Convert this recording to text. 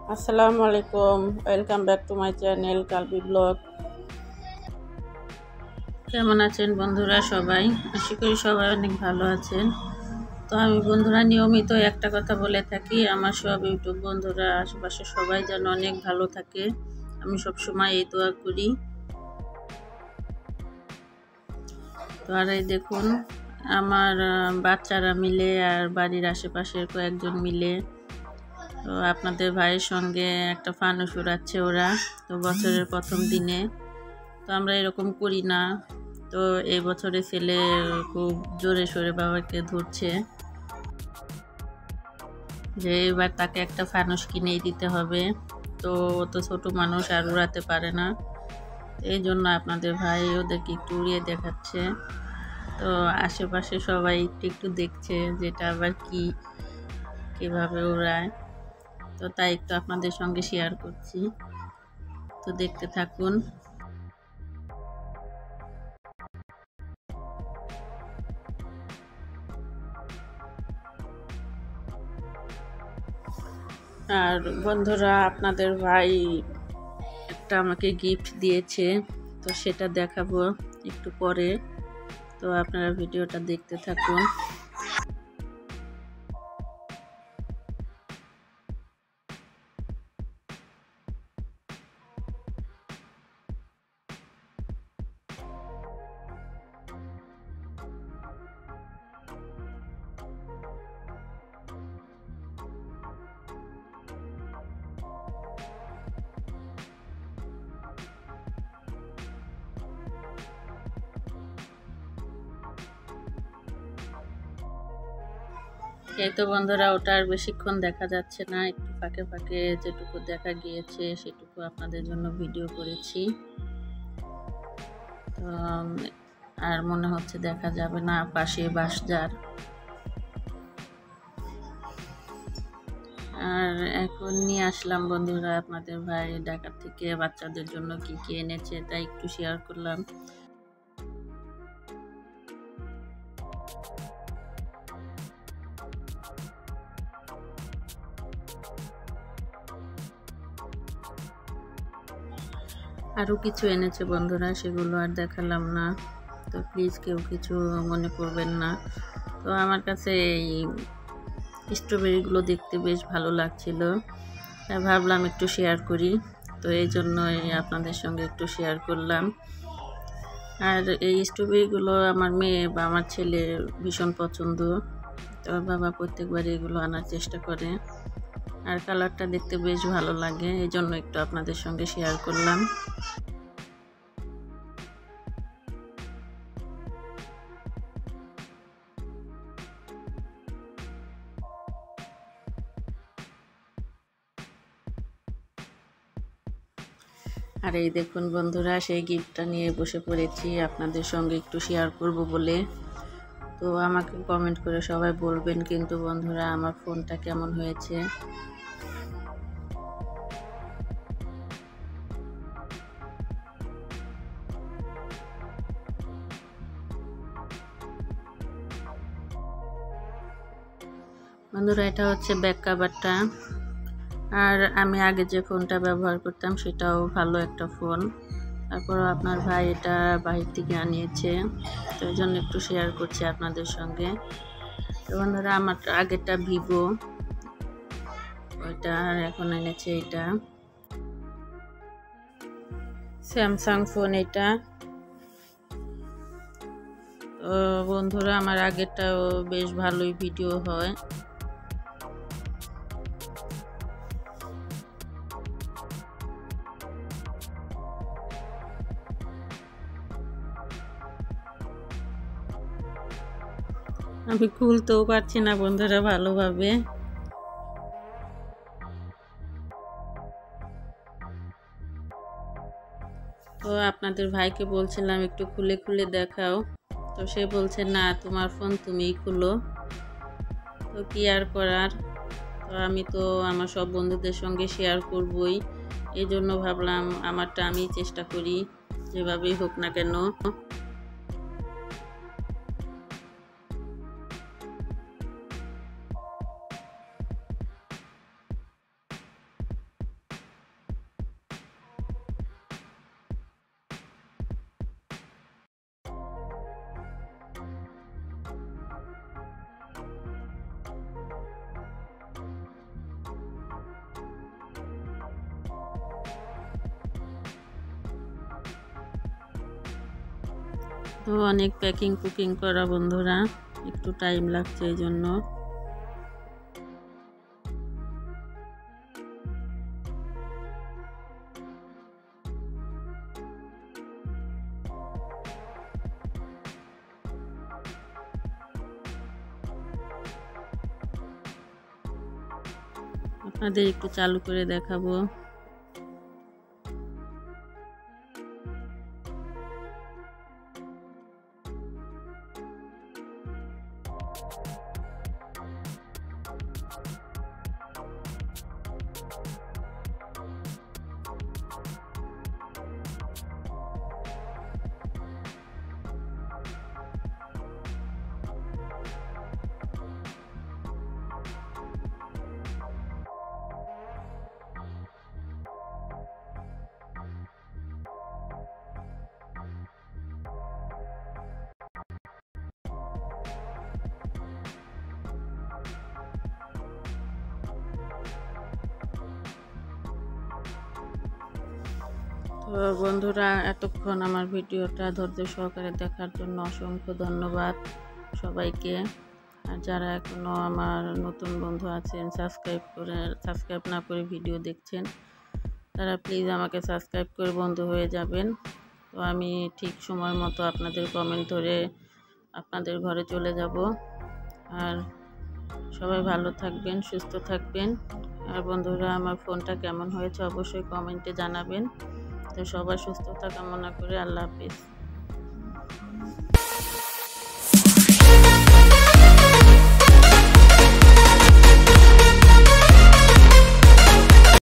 আসসালামু আলাইকুম, welcome back to my channel Kalbi blog. কেমন আছেন বন্ধুরা সবাই? আশা করি সবাই অনেক ভালো আছেন। তো আমি বন্ধুরা নিয়মিত একটা কথা বলে থাকি, আমার সব ইউটিউব বন্ধুরা আশেপাশে সবাই যেন অনেক ভালো থাকে। আমি সব সময় এই দোয়া করি। তো আর এই দেখুন আমার বাচ্চারা মিলে আর বাড়ির আশেপাশের কয়েকজন মিলে তো আপনাদের ভাইয়ের সঙ্গে একটা ফানুস উড়াচ্ছে ওরা। তো বছরের প্রথম দিনে তো আমরা এরকম করি না। তো এই বছরে ছেলে খুব জোরে সোরে বাবাকে ধরছে যে এবার তাকে একটা ফানুস কিনেই দিতে হবে। তো ও তো ছোট মানুষ আর উড়াতে পারে না, এই জন্য আপনাদের ভাই ওদেরকে একটু উড়িয়ে দেখাচ্ছে। তো আশেপাশে সবাই একটু একটু দেখছে যেটা আবার কিভাবে উড়ায়। তো তাই একটু আপনাদের সঙ্গে শেয়ার করছি, তো দেখতে থাকুন। আর বন্ধুরা আপনাদের ভাই একটা আমাকে গিফট দিয়েছে, তো সেটা দেখাবো একটু পরে। তো আপনারা ভিডিওটা দেখতে থাকুন। এই তো বন্ধুরা ওটা আর বেশিক্ষণ দেখা যাচ্ছে না, একটু ফাঁকে ফাঁকে যেটুকু দেখা গিয়েছে সেটুকু আপনাদের জন্য ভিডিও করেছি। তো আর মনে হচ্ছে দেখা যাবে না, পাশে বাঁশঝাড়। আর এখন নিয়ে আসলাম বন্ধুরা আপনাদের ভাই ঢাকা থেকে বাচ্চাদের জন্য কি কি এনেছে তাই একটু শেয়ার করলাম। আরও কিছু এনেছে বন্ধুরা, সেগুলো আর দেখালাম না, তো প্লিজ কেউ কিছু মনে করবেন না। তো আমার কাছে এই স্ট্রবেরিগুলো দেখতে বেশ ভালো লাগছিল, তাই ভাবলাম একটু শেয়ার করি। তো এই জন্যই আপনাদের সঙ্গে একটু শেয়ার করলাম। আর এই স্ট্রবেরিগুলো আমার মেয়ে বা আমার ছেলে ভীষণ পছন্দ, তো বাবা প্রত্যেকবার এগুলো আনার চেষ্টা করে। আর কালারটা দেখতে বেশ ভালো লাগে, এই জন্য একটু আপনাদের সঙ্গে শেয়ার করলাম। আর এই দেখুন বন্ধুরা সেই গিফটটা নিয়ে বসে পড়েছি আপনাদের সঙ্গে একটু শেয়ার করব বলে। তো আমাকে কমেন্ট করে সবাই বলবেন কিন্তু বন্ধুরা আমার ফোনটা কেমন হয়েছে। বন্ধুরা এটা হচ্ছে ব্যাক কাভারটা। আর আমি আগে যে ফোনটা ব্যবহার করতাম সেটাও ভালো একটা ফোন, তারপর আপনার ভাই এটা বাহির থেকে আনিয়েছে, তো এই জন্য একটু শেয়ার করছি আপনাদের সঙ্গে। তো বন্ধুরা আমার আগেরটা ভিভো, ওইটা আর এখন এনেছে এটা স্যামসাং ফোন এটা। তো বন্ধুরা আমার আগেরটাও বেশ ভালোই ভিডিও হয়। আমি খুলতেও পারছি না বন্ধুরা ভালোভাবে। তো আপনাদের ভাইকে বলছিলাম একটু খুলে খুলে দেখাও, তো সে বলছে না তোমার ফোন তুমিই খুলো। তো কি আর করার, তো আমি তো আমার সব বন্ধুদের সঙ্গে শেয়ার করবই, এই জন্য ভাবলাম আমারটা আমি চেষ্টা করি যেভাবেই হোক না কেন। তো অনেক প্যাকিং কুকিং করা বন্ধুরা, একটু টাইম লাগছে এই জন্য। আপনাদের একটু চালু করে দেখাবো। তো বন্ধুরা, এতক্ষণ আমার ভিডিওটা ধৈর্য সহকারে দেখার জন্য অসংখ্য ধন্যবাদ সবাইকে। আর যারা এখনও আমার নতুন বন্ধু আছেন সাবস্ক্রাইব না করে ভিডিও দেখছেন, তারা প্লিজ আমাকে সাবস্ক্রাইব করে বন্ধু হয়ে যাবেন। তো আমি ঠিক সময় মতো আপনাদের কমেন্ট ধরে আপনাদের ঘরে চলে যাব। আর সবাই ভালো থাকবেন, সুস্থ থাকবেন। আর বন্ধুরা, আমার ফোনটা কেমন হয়েছে অবশ্যই কমেন্টে জানাবেন। তো সবার সুস্থতা কামনা করে আল্লাহ হাফিজ।